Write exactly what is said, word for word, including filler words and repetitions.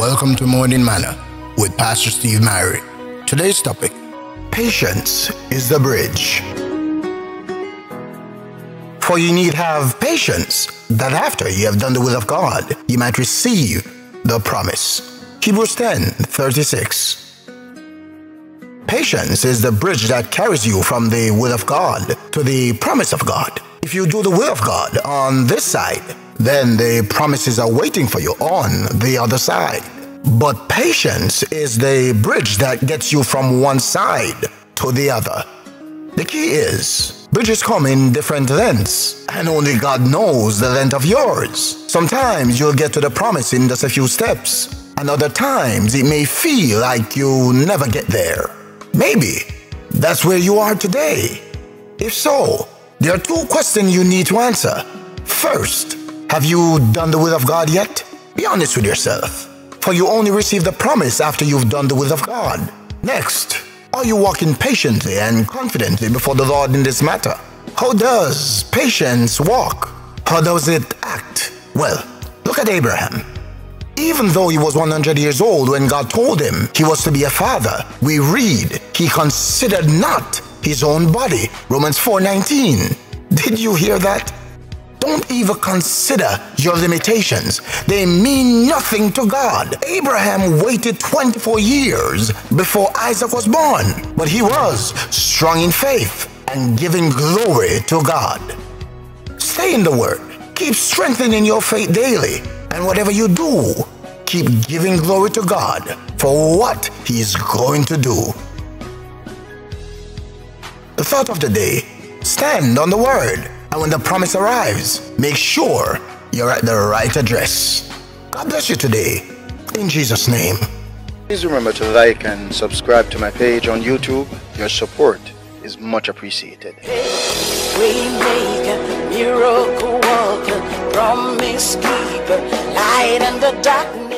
Welcome to Morning Manna with Pastor Steve Mary. Today's topic: patience is the bridge. For you need have patience, that after you have done the will of God, you might receive the promise. Hebrews ten thirty-six. Patience is the bridge that carries you from the will of God to the promise of God. If you do the will of God on this side, then the promises are waiting for you on the other side. But patience is the bridge that gets you from one side to the other. The key is, bridges come in different lengths, and only God knows the length of yours. Sometimes you'll get to the promise in just a few steps, and other times it may feel like you never get there. Maybe that's where you are today. If so, there are two questions you need to answer. First, have you done the will of God yet? Be honest with yourself, for you only receive the promise after you've done the will of God. Next, are you walking patiently and confidently before the Lord in this matter? How does patience walk? How does it act? Well, look at Abraham. Even though he was one hundred years old when God told him he was to be a father, we read he considered not his own body. Romans four nineteen. Did you hear that? Don't even consider your limitations. They mean nothing to God. Abraham waited twenty-four years before Isaac was born, but he was strong in faith and giving glory to God. Stay in the Word. Keep strengthening your faith daily. And whatever you do, keep giving glory to God for what He is going to do. The thought of the day: stand on the Word. And when the promise arrives, make sure you're at the right address. God bless you today, in Jesus' name. Please remember to like and subscribe to my page on YouTube. Your support is much appreciated. Waymaker, miracle worker, promise keeper, light in the darkness.